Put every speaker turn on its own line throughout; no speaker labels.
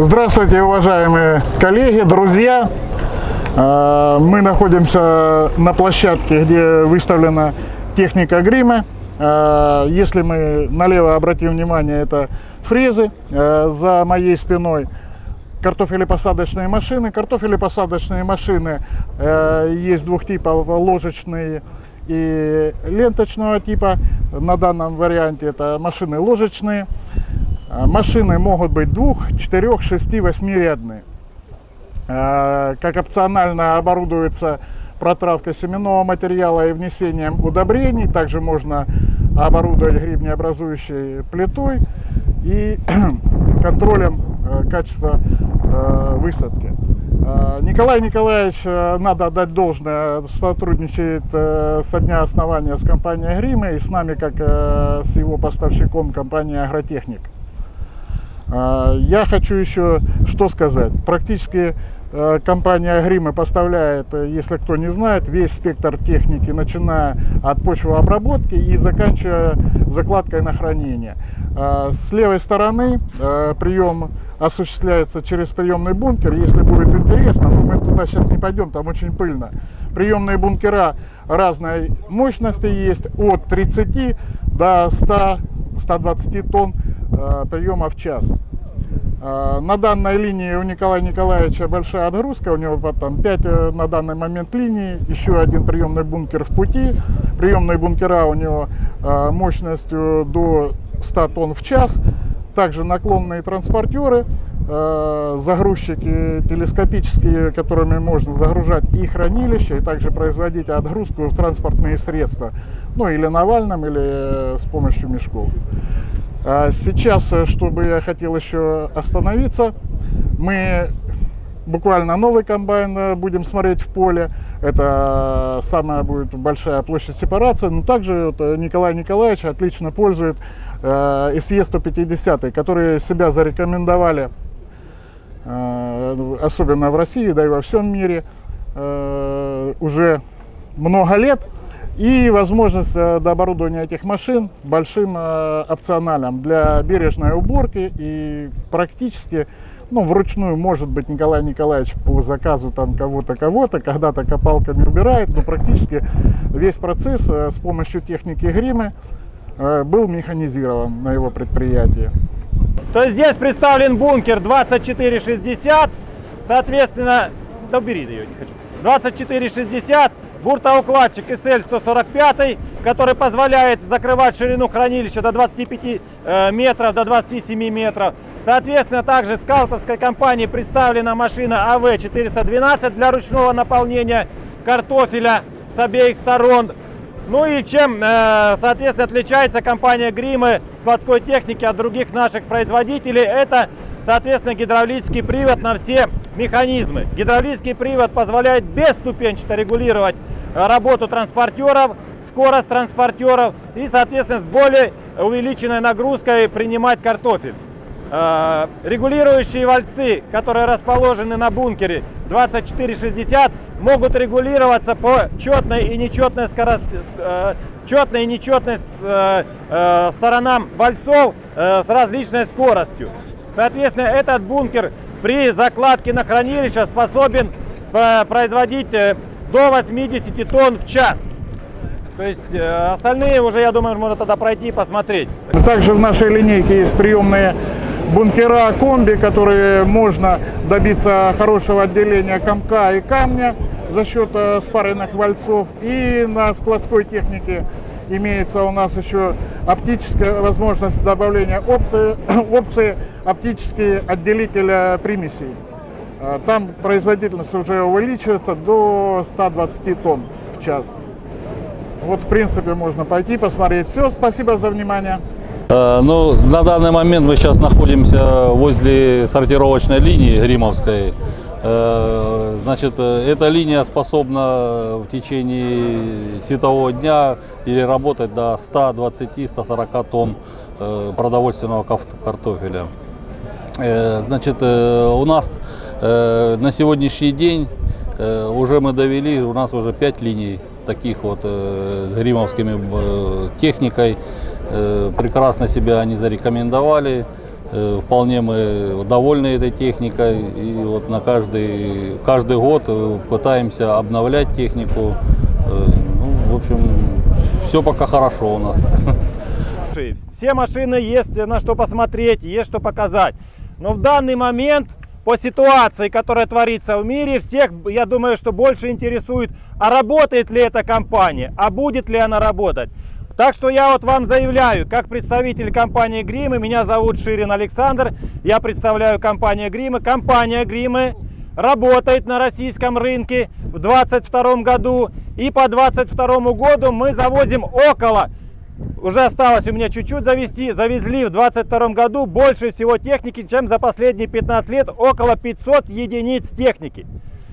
Здравствуйте, уважаемые коллеги, друзья! Мы находимся на площадке, где выставлена техника грима. Если мы налево обратим внимание, это фрезы. За моей спиной картофелепосадочные машины. Картофелепосадочные машины есть двух типов: ложечные и ленточного типа. На данном варианте это машины ложечные. Машины могут быть 2, 4, 6, 8-рядные. Как опционально оборудуется протравка семенного материала и внесением удобрений. Также можно оборудовать грибнеобразующей плитой и контролем качества высадки. Николай Николаевич, надо отдать должное, сотрудничает со дня основания с компанией Грима и с нами, как с его поставщиком, компанией Агротехник. Я хочу еще что сказать. Практически компания Грима поставляет, если кто не знает, весь спектр техники, начиная от почвообработки и заканчивая закладкой на хранение. С левой стороны прием осуществляется через приемный бункер. Если будет интересно, но мы туда сейчас не пойдем, там очень пыльно. Приемные бункера разной мощности есть, от 30 до 100-120 тонн приема в час. На данной линии у Николая Николаевича большая отгрузка, у него там 5 на данный момент линий, еще один приемный бункер в пути. Приемные бункера у него мощностью до 100 тонн в час. Также наклонные транспортеры, загрузчики телескопические, которыми можно загружать и хранилища, и также производить отгрузку в транспортные средства, ну или навальным, или с помощью мешков. Сейчас, чтобы я хотел еще остановиться, мы буквально новый комбайн будем смотреть в поле. Это самая будет большая площадь сепарации. Но также Николай Николаевич отлично пользует SE150, которые себя зарекомендовали, особенно в России, да и во всем мире, уже много лет. И возможность дооборудования этих машин большим опционалем для бережной уборки. И практически, вручную, может быть, Николай Николаевич по заказу там кого-то когда-то копалками убирает, но практически весь процесс с помощью техники Грима был механизирован на его предприятии.
То есть здесь представлен бункер 2460, соответственно, да убери ее, не хочу, 2460. Буртоукладчик SL145, который позволяет закрывать ширину хранилища до 25 метров, до 27 метров. Соответственно, также с калтовской компании представлена машина АВ-412 для ручного наполнения картофеля с обеих сторон. Ну и чем, соответственно, отличается компания Грима складской техники от других наших производителей, это, соответственно, гидравлический привод на все механизмы. Гидравлический привод позволяет бесступенчато регулировать работу транспортеров, скорость транспортеров и, соответственно, с более увеличенной нагрузкой принимать картофель. Регулирующие вальцы, которые расположены на бункере 2460, могут регулироваться по четной и нечетной сторонам вальцов с различной скоростью. Соответственно, этот бункер при закладке на хранилище способен производить до 80 тонн в час. То есть остальные уже, я думаю, можно тогда пройти и посмотреть.
Также в нашей линейке есть приемные бункера комби, которые можно добиться хорошего отделения комка и камня за счет спаренных вальцов. И на складской технике имеется у нас еще оптическая возможность добавления опции оптический отделитель примесей. Там производительность уже увеличивается до 120 тонн в час. Вот, в принципе, можно пойти посмотреть. Все, спасибо за внимание.
На данный момент мы сейчас находимся возле сортировочной линии Гримовской. Значит, эта линия способна в течение светового дня переработать до 120-140 тонн продовольственного картофеля. Значит, у нас на сегодняшний день уже мы довели, у нас уже 5 линий таких вот с гримовскими техникой. Прекрасно себя они зарекомендовали. Вполне мы довольны этой техникой, и вот на каждый год пытаемся обновлять технику. Ну, в общем, все пока хорошо у нас.
Все машины есть на что посмотреть, есть что показать. Но в данный момент, по ситуации, которая творится в мире, всех, я думаю, что больше интересует, а работает ли эта компания, а будет ли она работать. Так что я вот вам заявляю, как представитель компании Гримы, меня зовут Ширин Александр, я представляю компанию Гримы. Компания Гримы работает на российском рынке в 2022 году, и по 2022 году мы завозим уже осталось у меня чуть-чуть завезли в 2022 году больше всего техники, чем за последние 15 лет, около 500 единиц техники.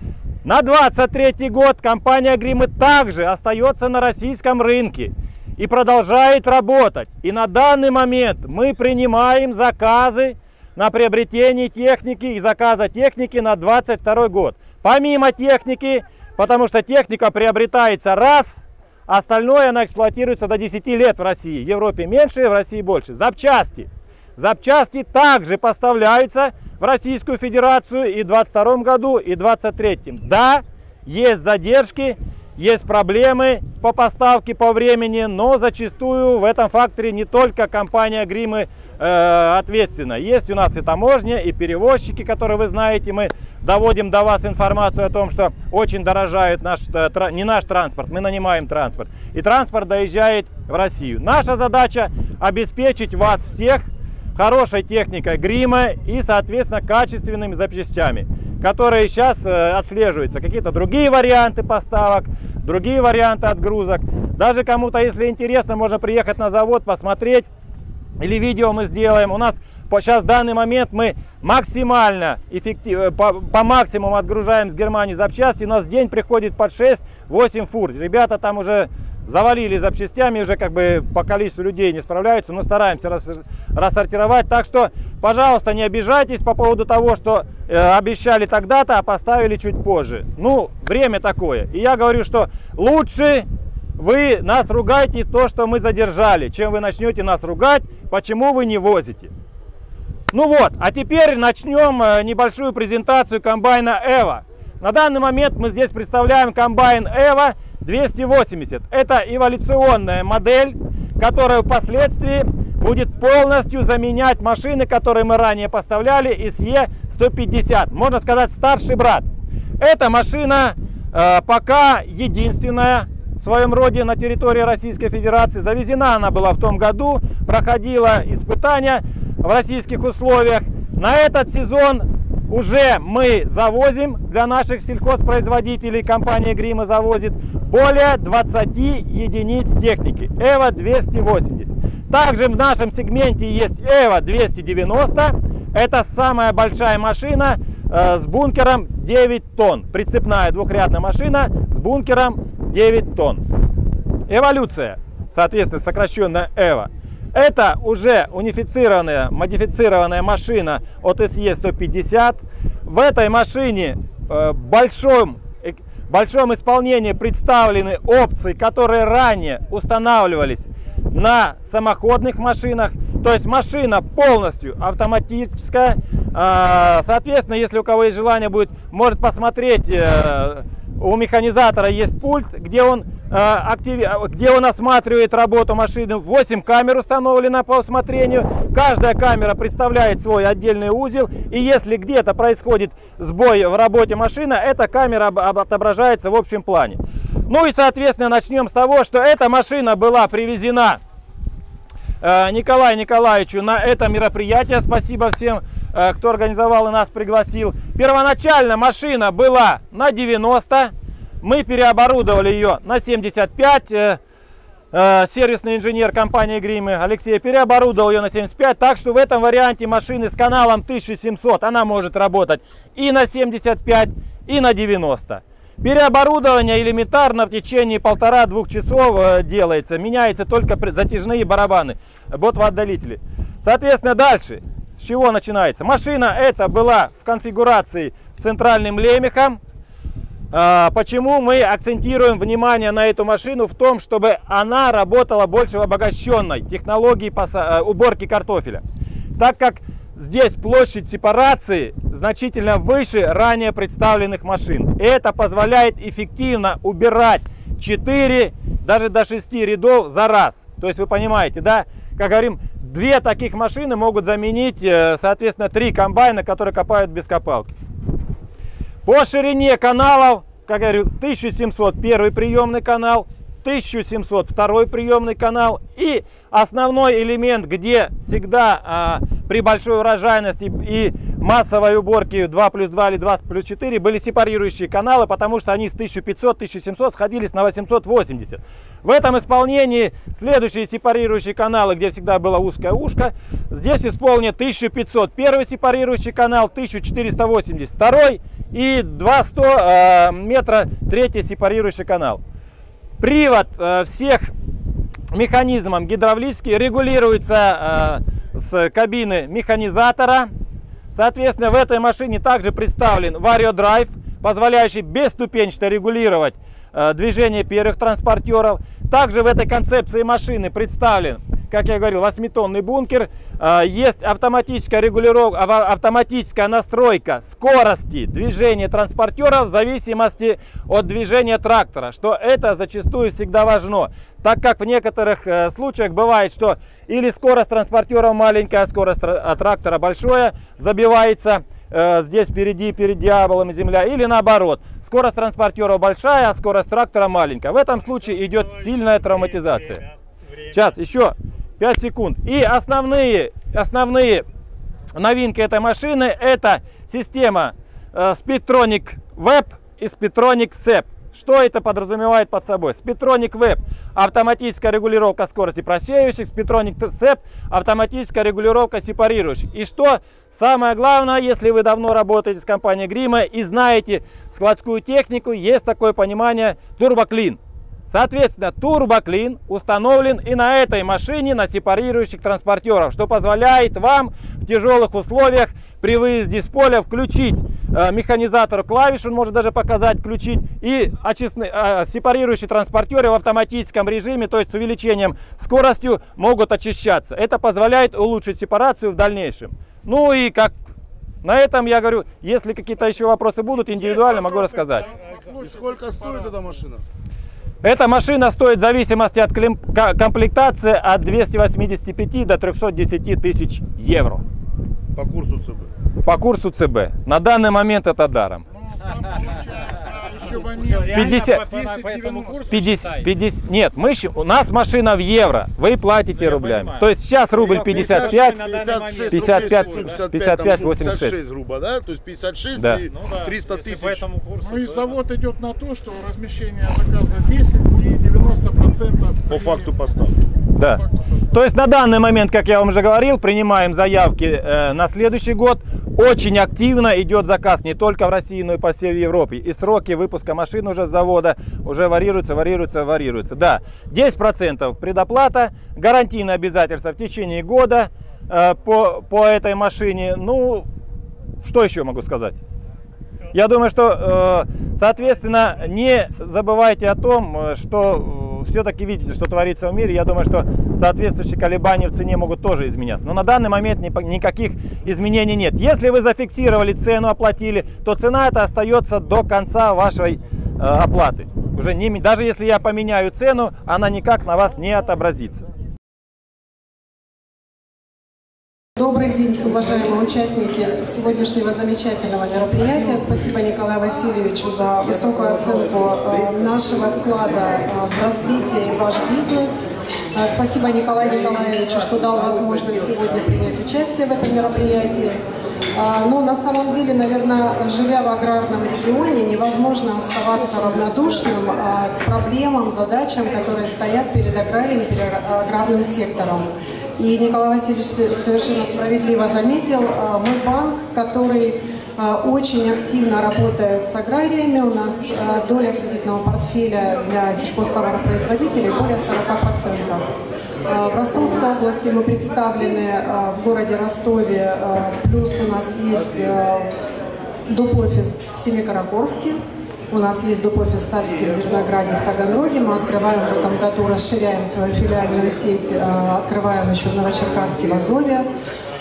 На 2023 год компания Гримы также остается на российском рынке и продолжает работать. И на данный момент мы принимаем заказы на приобретение техники и заказа техники на 2022 год. Помимо техники, потому что техника приобретается раз, остальное она эксплуатируется до 10 лет в России. В Европе меньше, в России больше. Запчасти. Запчасти также поставляются в Российскую Федерацию и в 2022 году, и в 2023. Да, есть задержки, есть проблемы по поставке, по времени, но зачастую в этом факторе не только компания Гримы ответственна. Есть у нас и таможня, и перевозчики, которые вы знаете. Мы доводим до вас информацию о том, что очень дорожает не наш транспорт, мы нанимаем транспорт. И транспорт доезжает в Россию. Наша задача обеспечить вас всех хорошей техникой Грима и, соответственно, качественными запчастями, которые сейчас отслеживаются. Какие-то другие варианты поставок, другие варианты отгрузок. Даже кому-то, если интересно, можно приехать на завод, посмотреть. Или видео мы сделаем. У нас сейчас в данный момент мы максимально эффективно, по максимуму отгружаем с Германии запчасти. У нас в день приходит под 6-8 фур. Ребята там уже завалили запчастями, уже как бы по количеству людей не справляются, но стараемся рассортировать. Так что, пожалуйста, не обижайтесь по поводу того, что обещали тогда-то, а поставили чуть позже. Ну, время такое. И я говорю, что лучше вы нас ругаете то, что мы задержали, чем вы начнете нас ругать, почему вы не возите. Ну вот, а теперь начнем небольшую презентацию комбайна EVO. На данный момент мы здесь представляем комбайн EVO 280. Это эволюционная модель, которая впоследствии будет полностью заменять машины, которые мы ранее поставляли из Е150. Можно сказать, старший брат. Эта машина пока единственная в своем роде на территории Российской Федерации. Завезена она была в том году, проходила испытания в российских условиях. На этот сезон уже мы завозим для наших сельхозпроизводителей, компания Грима завозит более 20 единиц техники EVO 280. Также в нашем сегменте есть EVO 290. Это самая большая машина с бункером 9 тонн. Прицепная двухрядная машина с бункером 9 тонн. Эволюция, соответственно, сокращенная EVO. Это уже унифицированная, модифицированная машина от SE150. В этой машине в большом исполнении представлены опции, которые ранее устанавливались на самоходных машинах. То есть машина полностью автоматическая. Соответственно, если у кого есть желание, может посмотреть. У механизатора есть пульт, где он осматривает работу машины. 8 камер установлено по усмотрению. Каждая камера представляет свой отдельный узел. И если где-то происходит сбой в работе машины, эта камера отображается в общем плане. Ну и, соответственно, начнем с того, что эта машина была привезена Николаю Николаевичу на это мероприятие. Спасибо всем, кто организовал и нас пригласил. Первоначально машина была на 90, мы переоборудовали ее на 75. Сервисный инженер компании Гримы Алексей переоборудовал ее на 75. Так что в этом варианте машины с каналом 1700 она может работать и на 75, и на 90. Переоборудование элементарно в течение 1,5-2 часов делается. Меняются только затяжные барабаны, ботвоотдалители. Соответственно, дальше. С чего начинается? Машина эта была в конфигурации с центральным лемехом. Почему мы акцентируем внимание на эту машину? В том, чтобы она работала больше в обогащенной технологии уборки картофеля. Так как здесь площадь сепарации значительно выше ранее представленных машин. Это позволяет эффективно убирать 4, даже до 6 рядов за раз. То есть вы понимаете, да, как говорим, 2 таких машины могут заменить, соответственно, 3 комбайна, которые копают без копалки. По ширине каналов, как я говорю, 1700 первый приемный канал, 1700 второй приемный канал, и основной элемент, где всегда при большой урожайности и массовой уборке 2+2 или 2+4 были сепарирующие каналы, потому что они с 1500-1700 сходились на 880. В этом исполнении следующие сепарирующие каналы, где всегда было узкое ушко, здесь исполнен 1500 первый сепарирующий канал, 1480 второй и 200 метра третий сепарирующий канал. Привод всех механизмов гидравлический регулируется с кабины механизатора. Соответственно, в этой машине также представлен вариодрайв, позволяющий бесступенчато регулировать движение первых транспортеров. Также в этой концепции машины представлен, как я говорил, 8-тонный бункер. Есть автоматическая регулировка, автоматическая настройка скорости движения транспортеров в зависимости от движения трактора, что это зачастую всегда важно, так как в некоторых случаях бывает, что или скорость транспортеров маленькая, скорость трактора большая, забивается здесь впереди, перед диаболом земля, или наоборот, скорость транспортера большая, а скорость трактора маленькая. В этом случае идет сильная травматизация. Сейчас, еще 5 секунд. И основные новинки этой машины — это система Speedtronic Web и Speedtronic SEP. Что это подразумевает под собой? Speedtronic Web — автоматическая регулировка скорости просеивающих, Speedtronic SEP — автоматическая регулировка сепарирующих. И что самое главное, если вы давно работаете с компанией Grima и знаете складскую технику, есть такое понимание TurboClean. Соответственно, TurboClean установлен и на этой машине, на сепарирующих транспортерах, что позволяет вам в тяжелых условиях при выезде с поля включить механизатор клавиш, он может даже показать, включить, и сепарирующие транспортеры в автоматическом режиме, то есть с увеличением скоростью, могут очищаться. Это позволяет улучшить сепарацию в дальнейшем. Ну и как на этом я говорю, если какие-то еще вопросы будут, индивидуально могу рассказать.
И сколько стоит эта машина?
Эта машина стоит в зависимости от комплектации от 285 до 310 тысяч евро.
По курсу ЦБ?
По курсу ЦБ. На данный момент это даром.
Там получается еще момент
50, нет, у нас машина в евро, вы платите рублями. То есть сейчас рубль 55, 86,
грубо, да? То есть 56
да.
И 300 тысяч.
Ну и завод идет на то, что размещение заказа 10 и 90%
по факту поставки.
Да. То есть на данный момент, как я вам уже говорил, принимаем заявки на следующий год. Очень активно идет заказ не только в России, но и по всей Европе. И сроки выпуска машин уже с завода уже варьируются. Да, 10% предоплата, гарантийные обязательства в течение года по этой машине. Ну, что еще могу сказать? Я думаю, что, соответственно, не забывайте о том, что все-таки видите, что творится в мире. Я думаю, что соответствующие колебания в цене могут тоже изменяться. Но на данный момент никаких изменений нет. Если вы зафиксировали цену, оплатили, то цена эта остается до конца вашей оплаты. Уже даже если я поменяю цену, она никак на вас не отобразится.
Добрый день, уважаемые участники сегодняшнего замечательного мероприятия. Спасибо Николаю Васильевичу за высокую оценку нашего вклада в развитие и ваш бизнес. Спасибо Николаю Николаевичу, что дал возможность сегодня принять участие в этом мероприятии. Но на самом деле, наверное, живя в аграрном регионе, невозможно оставаться равнодушным к проблемам, задачам, которые стоят перед аграрием, перед аграрным сектором. И Николай Васильевич совершенно справедливо заметил, мы банк, который очень активно работает с аграриями. У нас доля кредитного портфеля для сельхозтоваропроизводителей более 40%. В Ростовской области мы представлены в городе Ростове, плюс у нас есть доп-офис в Семикаракорске. У нас есть доп-офис Сальский в Зернограде, в Таганроге. Мы открываем в этом году, расширяем свою филиальную сеть, открываем еще в Новочеркасске, в Азове.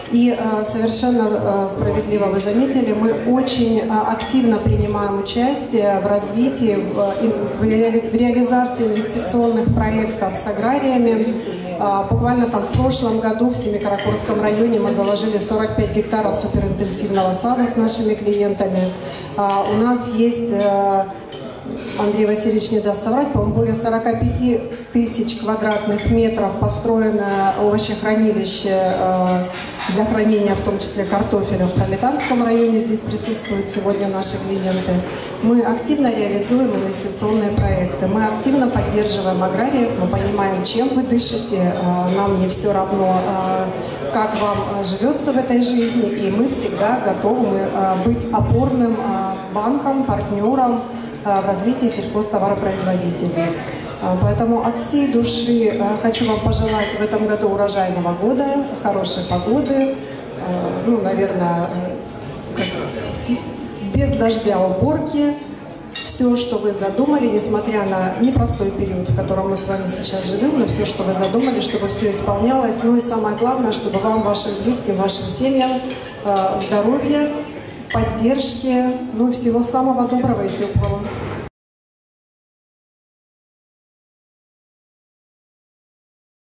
И совершенно справедливо вы заметили, мы очень активно принимаем участие в развитии, в реализации инвестиционных проектов с аграриями. Буквально там в прошлом году в Семикаракорском районе мы заложили 45 гектаров суперинтенсивного сада с нашими клиентами. У нас есть, Андрей Васильевич не даст соврать, по-моему, более 45 тысяч квадратных метров построено овощехранилище для хранения, в том числе картофеля, в Пролетарском районе. Здесь присутствуют сегодня наши клиенты. Мы активно реализуем инвестиционные проекты, мы активно поддерживаем аграриев, мы понимаем, чем вы дышите, нам не все равно, как вам живется в этой жизни, и мы всегда готовы быть опорным банком, партнером в развитии сельхозтоваропроизводителей. Поэтому от всей души хочу вам пожелать в этом году урожайного года, хорошей погоды, ну, наверное, без дождя уборки. Все, что вы задумали, несмотря на непростой период, в котором мы с вами сейчас живем, но все, что вы задумали, чтобы все исполнялось. Ну и самое главное, чтобы вам, вашим близким, вашим семьям здоровья, поддержки, ну и всего самого доброго и теплого.